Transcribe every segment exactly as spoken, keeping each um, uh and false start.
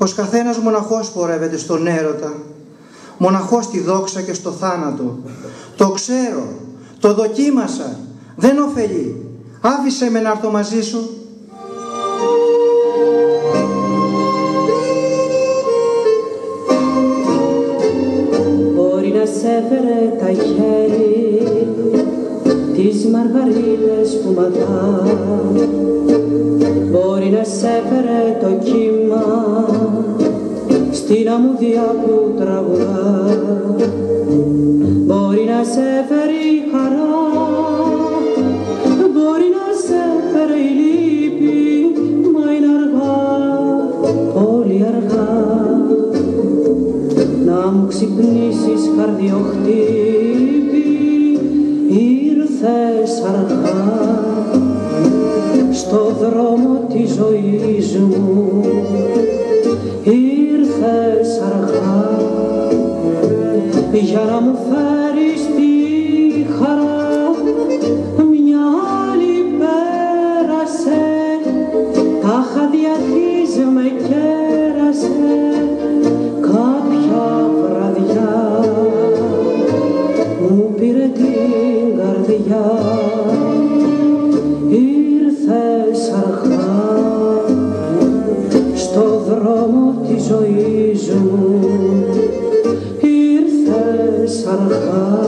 πως καθένας μοναχός πορεύεται στον έρωτα, μοναχός στη δόξα και στο θάνατο. Το ξέρω, το δοκίμασα, δεν ωφελεί. Άφησε με να έρθω μαζί σου. Μπορεί να σε έφερε τα χέρι τις μαργαρίτες που ματά, μπορεί να σε έφερε το κύμα στην αμμουδιά που τραγουδά, μπορεί να σε έφερε η χαρά, μπορεί να σε έφερε η λύπη, μα είναι αργά, πολύ αργά, να μου ξυπνήσεις καρδιοχτύπη, ήρθες αργά στο δρόμο της ζωής μου, ήρθες αργά για να μου φέρεις τη χαρά. Μια άλλη πέρασε, τάχα διαθείς με κέρασε κάποια βραδιά, μου πήρε την καρδιά, ήρθες αργά στο δρόμο της ζωής μου, ήρθες αργά.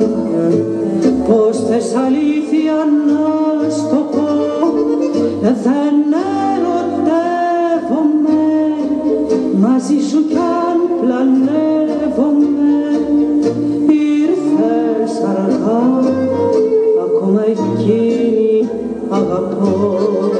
Πως θες αλήθεια να στο πω, δεν ερωτεύομαι, μαζί σου κι αν πλανεύομαι, ήρθες αργά, ακόμα εκείνη αγαπώ.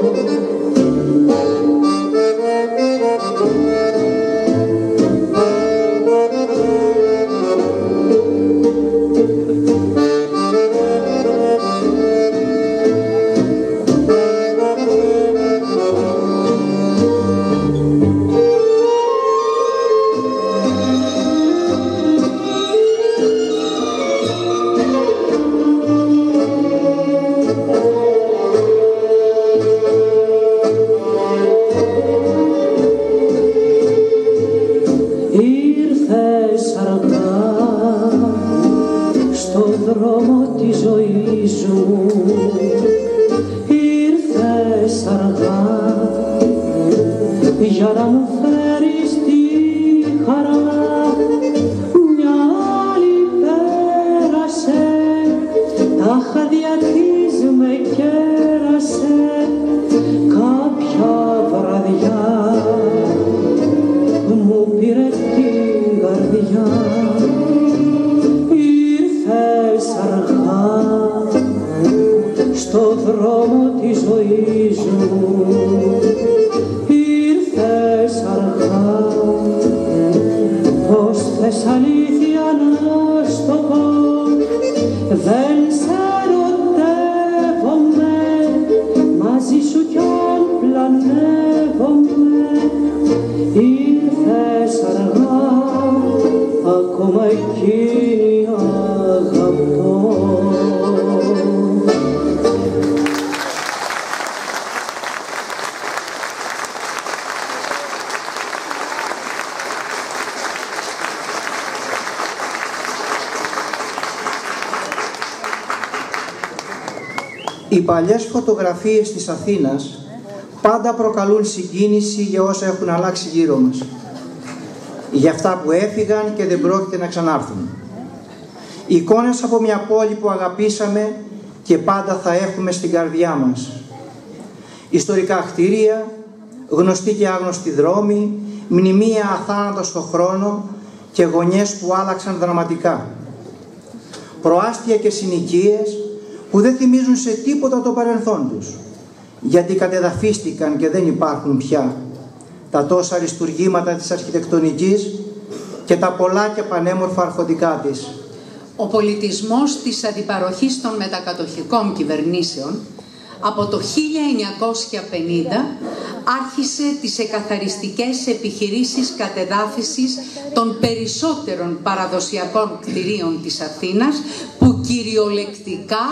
Για να μου φέρεις τη χαρά. Μια άλλη πέρασε, τάχα διαθείς με κέρασε κάποια βραδιά, μου πήρε την καρδιά, ήρθες αργά στο δρόμο της ζωής μου, ήρθες αργά. Πως θες αλήθεια να στο πω, δεν σε ερωτεύομαι, μαζί σου κι αν πλανεύομαι, ήρθες αργά, ακόμα εκείνη αγαπώ. Οι παλιές φωτογραφίες της Αθήνας πάντα προκαλούν συγκίνηση για όσα έχουν αλλάξει γύρω μας. Για αυτά που έφυγαν και δεν πρόκειται να ξανάρθουν. Εικόνες από μια πόλη που αγαπήσαμε και πάντα θα έχουμε στην καρδιά μας. Ιστορικά κτίρια, γνωστοί και άγνωστοι δρόμοι, μνημεία αθάνατα στο χρόνο και γωνιές που άλλαξαν δραματικά. Προάστια και συνοικίες που δεν θυμίζουν σε τίποτα το παρελθόν τους, γιατί κατεδαφίστηκαν και δεν υπάρχουν πια τα τόσα αριστουργήματα της αρχιτεκτονικής και τα πολλά και πανέμορφα αρχοντικά της. Ο πολιτισμός της αντιπαροχής των μετακατοχικών κυβερνήσεων από το χίλια εννιακόσια πενήντα άρχισε τις εκαθαριστικές επιχειρήσεις κατεδάφισης των περισσότερων παραδοσιακών κτηρίων της Αθήνας, που κυριολεκτικά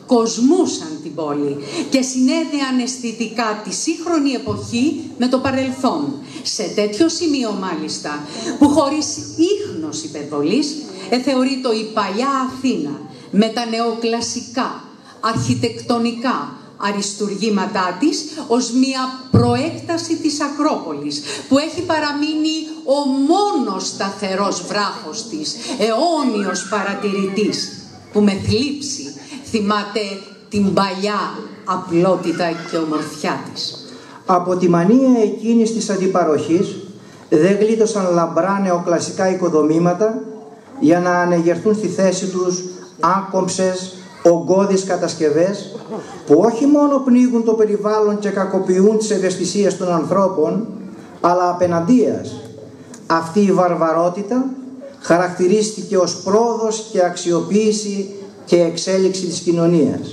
κοσμούσαν την πόλη και συνέδεαν αισθητικά τη σύγχρονη εποχή με το παρελθόν. Σε τέτοιο σημείο μάλιστα που χωρίς ίχνος υπερβολής εθεωρείται η παλιά Αθήνα με τα νεοκλασικά αρχιτεκτονικά αριστουργήματά της ως μια προέκταση της Ακρόπολης που έχει παραμείνει ο μόνος σταθερός βράχος της, αιώνιος παρατηρητής που με θλίψη θυμάται την παλιά απλότητα και ομορφιά της. Από τη μανία εκείνης της αντιπαροχής δεν γλίτωσαν λαμπρά νεοκλασικά οικοδομήματα για να ανεγερθούν στη θέση τους άκομψες, ογκώδεις κατασκευές που όχι μόνο πνίγουν το περιβάλλον και κακοποιούν τις ευαισθησίες των ανθρώπων, αλλά απέναντίας αυτή η βαρβαρότητα χαρακτηρίστηκε ως πρόοδος και αξιοποίηση και εξέλιξη της κοινωνίας.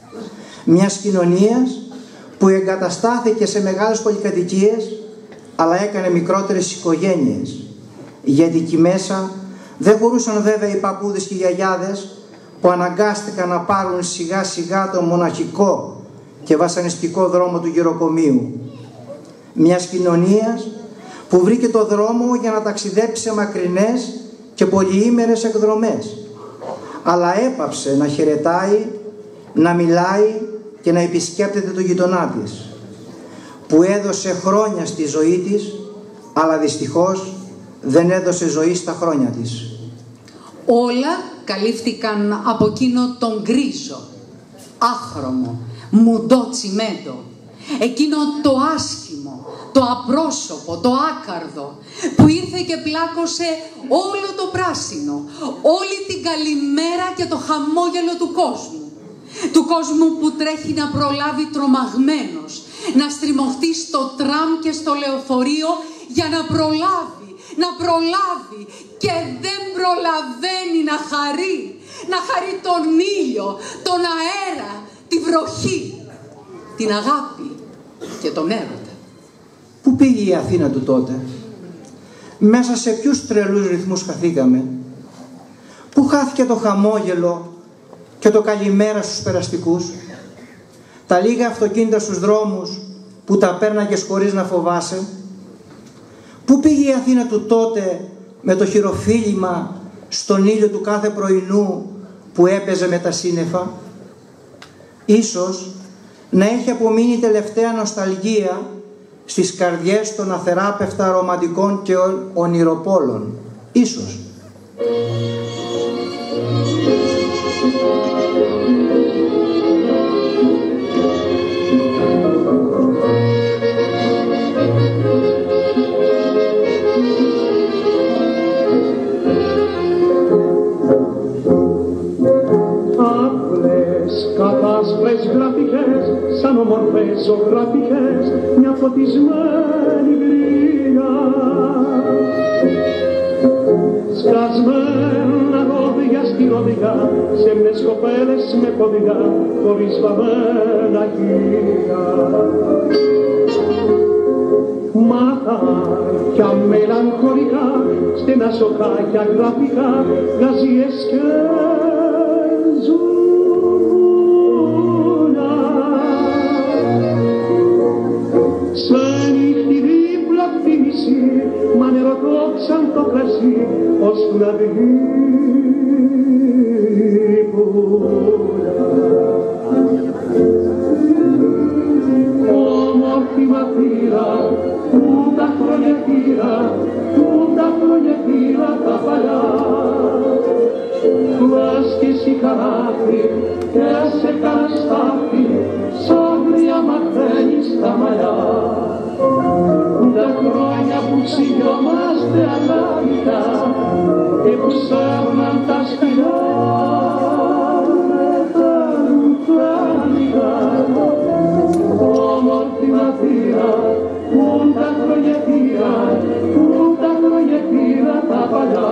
Μιας κοινωνίας που εγκαταστάθηκε σε μεγάλες πολυκατοικίες αλλά έκανε μικρότερες οικογένειες, γιατί εκεί μέσα δεν μπορούσαν βέβαια οι παππούδες και οι γιαγιάδες που αναγκάστηκαν να πάρουν σιγά σιγά τον μοναχικό και βασανιστικό δρόμο του γεροκομείου. Μιας κοινωνίας που βρήκε το δρόμο για να ταξιδέψει σε μακρινές και πολυήμερες εκδρομές, αλλά έπαψε να χαιρετάει, να μιλάει και να επισκέπτεται τον γειτονά της, που έδωσε χρόνια στη ζωή της, αλλά δυστυχώς δεν έδωσε ζωή στα χρόνια της. Όλα καλύφθηκαν από εκείνο τον γκρίζο, άχρωμο, μουντό τσιμέντο, εκείνο το άσχημο, το απρόσωπο, το άκαρδο, που ήρθε και πλάκωσε όλο το πράσινο, όλη την καλημέρα και το χαμόγελο του κόσμου. Του κόσμου που τρέχει να προλάβει τρομαγμένος, να στριμωχτεί στο τραμ και στο λεωφορείο για να προλάβει, να προλάβει και δεν προλαβαίνει να χαρεί, να χαρεί τον ήλιο, τον αέρα, τη βροχή, την αγάπη και τον έρωτα. Πού πήγε η Αθήνα του τότε? Μέσα σε ποιους τρελούς ρυθμούς χαθήκαμε? Πού χάθηκε το χαμόγελο και το καλημέρα στους περαστικούς? Τα λίγα αυτοκίνητα στους δρόμους που τα πέρναγες χωρίς να φοβάσαι? Πού πήγε η Αθήνα του τότε με το χειροφύλημα στον ήλιο του κάθε πρωινού που έπαιζε με τα σύννεφα? Ίσως να έχει απομείνει τελευταία νοσταλγία στις καρδιές των αθεράπευτα ρομαντικών και ονειροπόλων. Ίσως. Κατάσπρες γραφικές, σαν ομορφές ζωγραφικές, μια φωτισμένη γριά. Σκασμένα ρόδια στην οδηγά, σε μιες κοπέλες με κωδικά, χωρίς βαμμένα χείλια. Μαθάκια μελαγχολικά, στενά σοκάκια γραφικά, γαζίες και ζουν. Σε νύχτη δίπλα απ' τη μισή, μα νεροκόψαν το κρασί, ώσπου να βγει πουλιά. Όμορφη μαθήρα, που τα χρόνια πήρα, που τα χρόνια πήρα τα παλιά. Κλάσκεις η χαράτη και σε καραστάτη, σαν μια μαθαίνεις τα μαλλιά. Τα χρόνια που ξυγιόμαστε αγάπητα και που σέρναν τα σκυλιά με τα λουφάνικα. Όμορφη μαθήρα, που τα χρόνια πήρα, που τα χρόνια πήρα τα παλιά.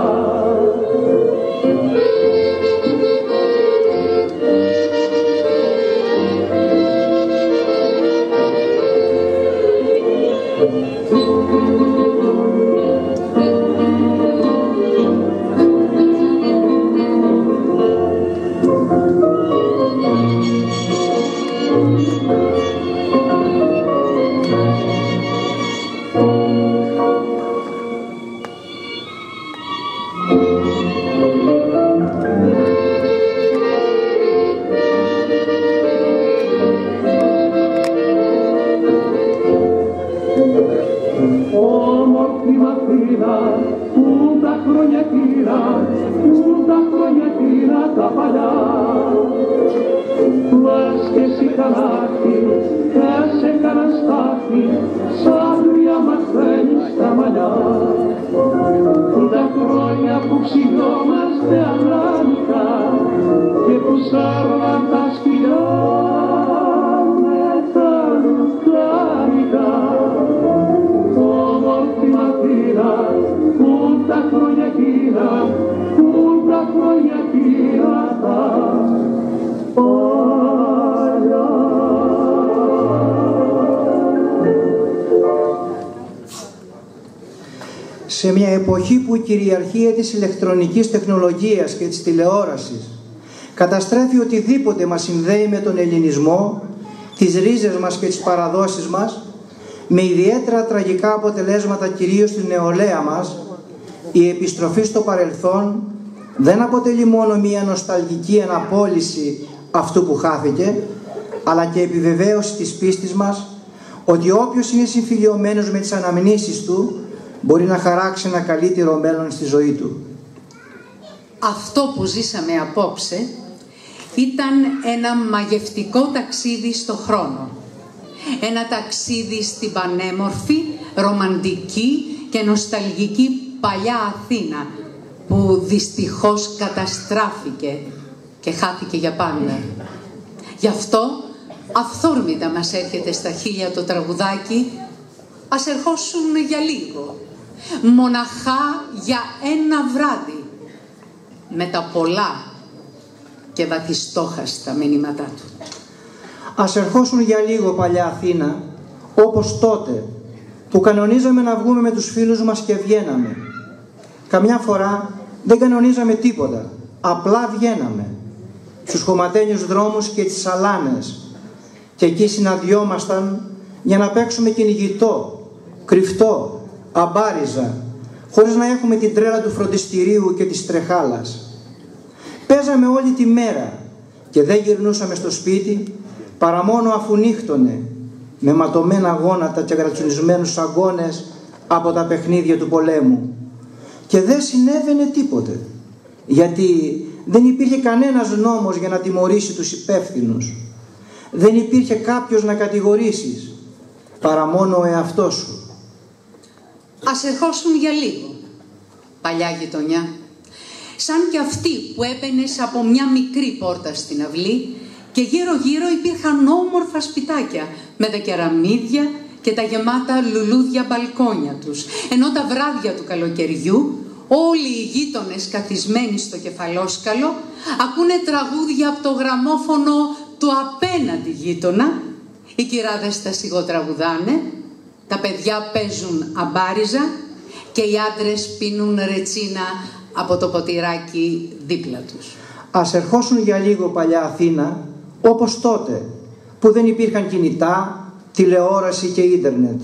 όμορφη Αθήνα, που τα χρόνια κύρα, που τα χρόνια κύρα τα παλιά. Πας και εσύ καλάθι, θα σε κανένα στάθι, σ' άγρια μαθαίνεις τα μαλλιά. Που τα χρόνια που ξυλιόμαστε αγράνικα και που σάρβαν τα σκυλιά με τα λουκάνικα. Όμορφη Αθήνα, που τα χρόνια κύρα, που τα χρόνια κύρα τα παλιά. Σε μια εποχή που η κυριαρχία της ηλεκτρονικής τεχνολογίας και της τηλεόρασης καταστρέφει οτιδήποτε μας συνδέει με τον ελληνισμό, τις ρίζες μας και τις παραδόσεις μας, με ιδιαίτερα τραγικά αποτελέσματα κυρίως στην νεολαία μας, η επιστροφή στο παρελθόν δεν αποτελεί μόνο μια νοσταλγική αναπόλυση αυτού που χάθηκε, αλλά και επιβεβαίωση της πίστης μας ότι όποιος είναι συμφιλιωμένος με τις αναμνήσεις του μπορεί να χαράξει ένα καλύτερο μέλλον στη ζωή του. Αυτό που ζήσαμε απόψε ήταν ένα μαγευτικό ταξίδι στο χρόνο. Ένα ταξίδι στην πανέμορφη, ρομαντική και νοσταλγική παλιά Αθήνα, που δυστυχώς καταστράφηκε και χάθηκε για πάντα. Γι' αυτό αυθόρμητα μας έρχεται στα χείλια το τραγουδάκι «Ας ερχόσουν για λίγο, μοναχά για ένα βράδυ», με τα πολλά και βαθιστόχαστα μηνύματά του. Ας ερχόσουν για λίγο παλιά Αθήνα, όπως τότε που κανονίζαμε να βγούμε με τους φίλους μας και βγαίναμε. Καμιά φορά δεν κανονίζαμε τίποτα, απλά βγαίναμε στους χωματένιους δρόμους και τις σαλάνες και εκεί συναντιόμασταν για να παίξουμε κυνηγητό, κρυφτό, αμπάριζα, χωρίς να έχουμε την τρέλα του φροντιστηρίου και της τρεχάλας. Παίζαμε όλη τη μέρα και δεν γυρνούσαμε στο σπίτι παρά μόνο αφού νύχτωνε, με ματωμένα γόνατα και γρατσουνισμένους αγώνες από τα παιχνίδια του πολέμου. Και δεν συνέβαινε τίποτε, γιατί δεν υπήρχε κανένας νόμος για να τιμωρήσει τους υπεύθυνους. Δεν υπήρχε κάποιος να κατηγορήσεις, παρά μόνο ο εαυτός σου. Ας ερχόσουν για λίγο, παλιά γειτονιά, σαν κι αυτή που έμπαινες από μια μικρή πόρτα στην αυλή και γύρω γύρω υπήρχαν όμορφα σπιτάκια με τα κεραμίδια και τα γεμάτα λουλούδια μπαλκόνια τους, ενώ τα βράδια του καλοκαιριού όλοι οι γείτονες καθισμένοι στο κεφαλόσκαλο ακούνε τραγούδια από το γραμμόφωνο του απέναντι γείτονα, οι κυράδες τα σιγοτραγουδάνε, τα παιδιά παίζουν αμπάριζα και οι άντρες πίνουν ρετσίνα από το ποτηράκι δίπλα τους. Ας ερχόσουν για λίγο παλιά Αθήνα, όπως τότε που δεν υπήρχαν κινητά, τηλεόραση και ίντερνετ.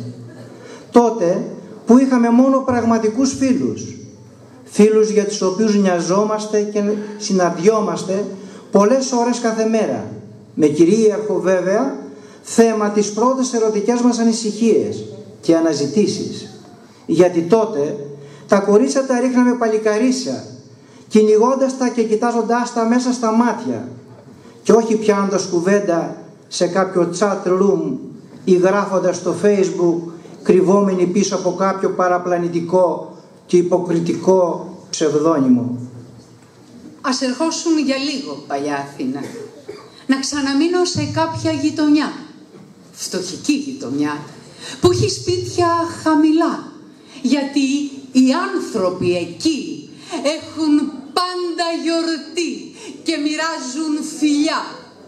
Τότε που είχαμε μόνο πραγματικούς φίλους. Φίλους για τους οποίους νοιαζόμαστε και συναντιόμαστε πολλές ώρες κάθε μέρα. Με κυρίαρχο βέβαια θέμα τις πρώτες ερωτικές μας ανησυχίες και αναζητήσεις. Γιατί τότε τα κορίτσια τα ρίχναμε παλικαρίσια, κυνηγώντας τα και κοιτάζοντάς τα μέσα στα μάτια και όχι πιάνοντας κουβέντα σε κάποιο chat room ή γράφοντας στο Facebook κρυβόμενοι πίσω από κάποιο παραπλανητικό και υποκριτικό ψευδόνυμο. Ας ερχόσουν για λίγο παλιά Αθήνα, να ξαναμείνω σε κάποια γειτονιά, φτωχική γειτονιά, που έχει σπίτια χαμηλά, γιατί οι άνθρωποι εκεί έχουν πάντα γιορτή και μοιράζουν φιλιά.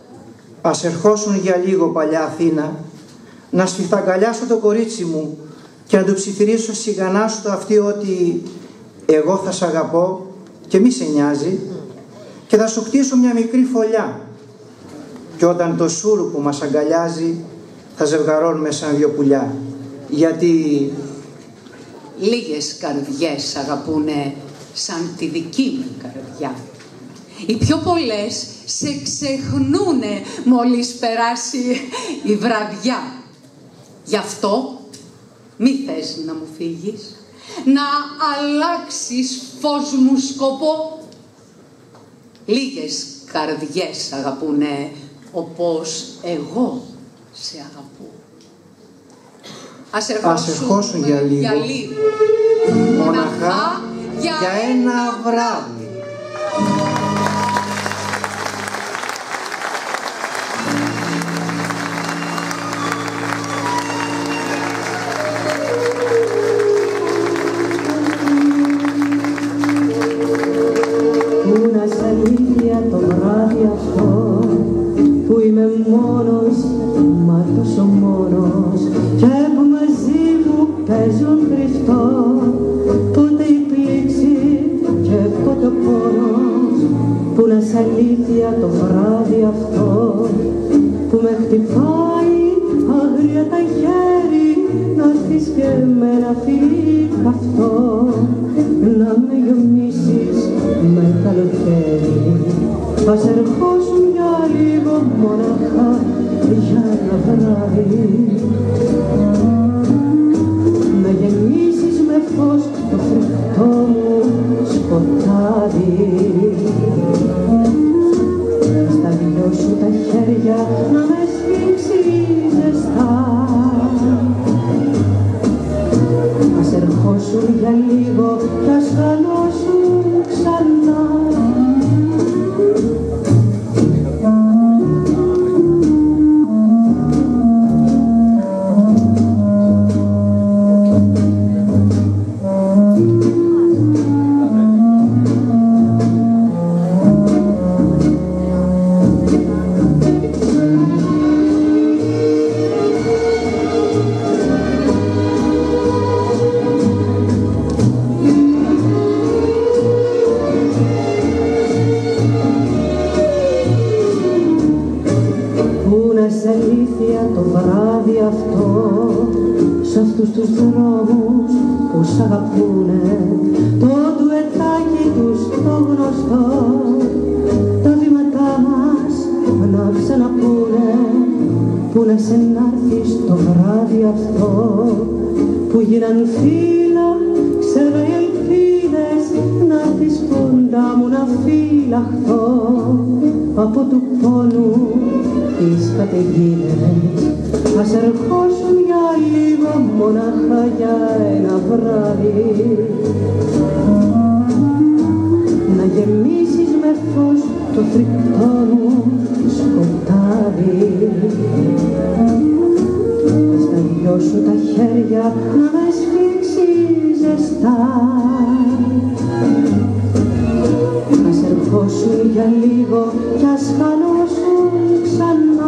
Ας ερχόσουν για λίγο παλιά Αθήνα, να σφιχταγκαλιάσω το κορίτσι μου και να του ψιθυρίσω σιγανά στο αυτί ότι εγώ θα σ' αγαπώ και μη σε νοιάζει και θα σου χτίσω μια μικρή φωλιά και όταν το σούρου που μας αγκαλιάζει θα ζευγαρώνουμε σαν δυο πουλιά, γιατί λίγες καρδιές αγαπούνε σαν τη δική μου καρδιά. Οι πιο πολλές σε ξεχνούνε μόλις περάσει η βραδιά. Γι' αυτό μη θες να μου φύγεις, να αλλάξεις φως μου σκοπό. Λίγες καρδιές αγαπούνε όπως εγώ σε αγαπώ. Ας ερχόσουν, Ας ερχόσουν για λίγο, για λίγο. μοναχά για, για ένα βράδυ. Το βράδυ αυτό που είμαι μόνος, μα τόσο μόνος, και που μαζί μου παίζουν κρυφτό, πότε η πλήξη και πότε ο πόνος, που να σ' αλήθεια το βράδυ αυτό που με χτυπάει άγρια τα χέρι, να έρθεις και με ένα φιλί καυτό, να με γιομίσεις με καλοκαίρι. Ας ερχόσουν για λίγο μοναχά για ένα βράδυ, να γεμίσεις με φως το φρικτό μου σκοτάδι, στα δυο σου τα χέρια να με σφίξεις ζεστά. Ας ερχόσουν για λίγο κι ας χαλώσουν ξανά. Το βράδυ αυτό, σ' αυτούς τους δρόμους που σ' αγαπούνε, το ντουετάκι τους το γνωστό, τα βήματά μας να ξαναπούνε, που να σε να'ρθεις το βράδυ αυτό, που γίναν φύλλα, ξέρω οι ελπίδες, να'ρθεις κοντά μου να φυλαχθώ από του πόνου τις καταιγίδες. Ας ερχόσουν για λίγο μονάχα για ένα βράδυ, να γεμίσεις με φως το φρικτό μου σκοτάδι, στα δυο σου τα χέρια να με σφίξεις ζεστά. Ας ερχόσουν για λίγο κι ας χαλώσουν ξανά.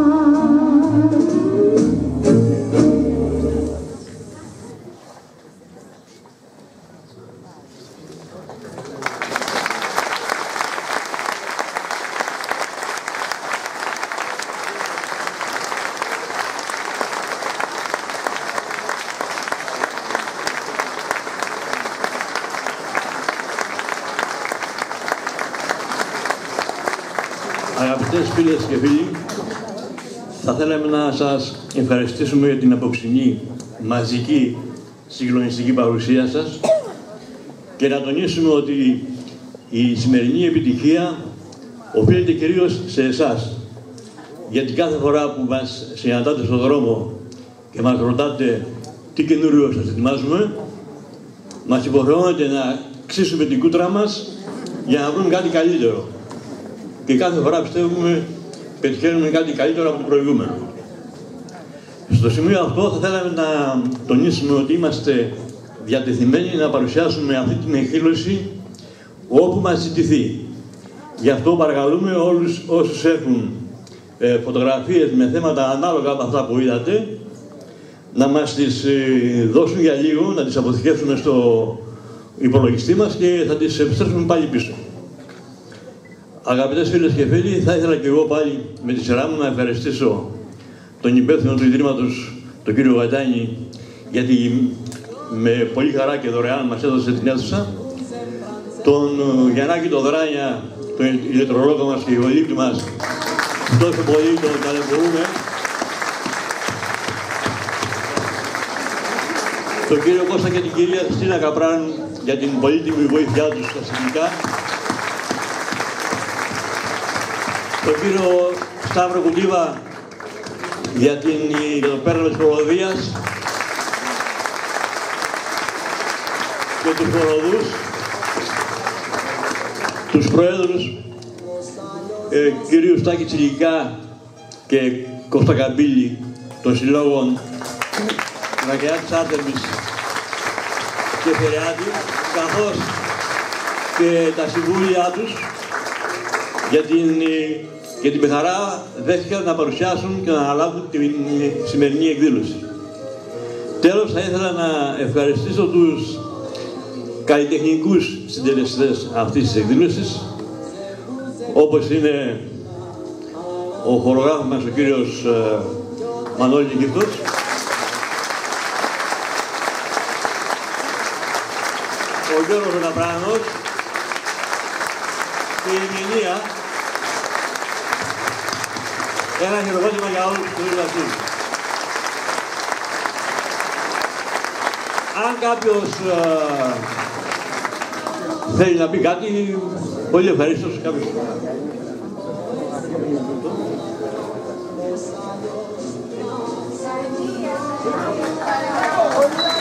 Αγαπητές φίλες και φίλοι, θα θέλαμε να σας ευχαριστήσουμε για την απόψινή μαζική συγκλονιστική παρουσία σας και να τονίσουμε ότι η σημερινή επιτυχία οφείλεται κυρίως σε εσάς, γιατί κάθε φορά που μας συναντάτε στον δρόμο και μας ρωτάτε τι καινούριο σας ετοιμάζουμε, μας υποχρεώνετε να ξύσουμε την κούτρα μας για να βρούμε κάτι καλύτερο. Και κάθε φορά πιστεύουμε πετυχαίνουμε κάτι καλύτερο από το προηγούμενο. Στο σημείο αυτό θα θέλαμε να τονίσουμε ότι είμαστε διατεθειμένοι να παρουσιάσουμε αυτή την εκδήλωση όπου μας ζητηθεί. Γι' αυτό παρακαλούμε όλους όσους έχουν ε, φωτογραφίες με θέματα ανάλογα με αυτά που είδατε να μας τις ε, δώσουν για λίγο, να τις αποθηκεύσουμε στο υπολογιστή μας και θα τις επιστρέψουμε πάλι πίσω. Αγαπητές φίλες και φίλοι, θα ήθελα και εγώ πάλι με τη σειρά μου να ευχαριστήσω τον υπεύθυνο του Ιδρύματος, τον κύριο Γατάνη, γιατί με πολύ χαρά και δωρεάν μας έδωσε την αίθουσα, τον Γιαννάκη τον Δράνια, τον ηλεκτρολόγο μας και ηχολήπτη μας, τόσο πολύ τον ταλαιπωρούμε. τον κύριο Κώστα και την κυρία Χριστίνα Καπράν για την πολύτιμη βοήθειά τους στα σκηνικά, τον κύριο Σταύρο Κουντίβα για, την, για το πέρασμα της χοροδίας και τους χοροδούς, τους προέδρους ε, κυρίου Στάκη Τσιλικά και Κώστα Καμπύλη των συλλόγων Ρακαιάτης Άρτεμις και Φερεάτη, καθώς και τα συμβούλια τους για την, για την χαρά δέχτηκαν να παρουσιάσουν και να αναλάβουν την σημερινή εκδήλωση. Τέλος, θα ήθελα να ευχαριστήσω τους καλλιτεχνικούς συντελεστές αυτής της εκδήλωσης, όπως είναι ο χορογράφος μας, ο κύριος ε, Μανώλης Νικητός, ο Γιώργος Ναπράνος και η Μηνία. Ένα χειροκρότημα για όλους τους εργασίες. Αν κάποιος ε, θέλει να πει κάτι, πολύ ευχαρίστως κάποιος. Hola.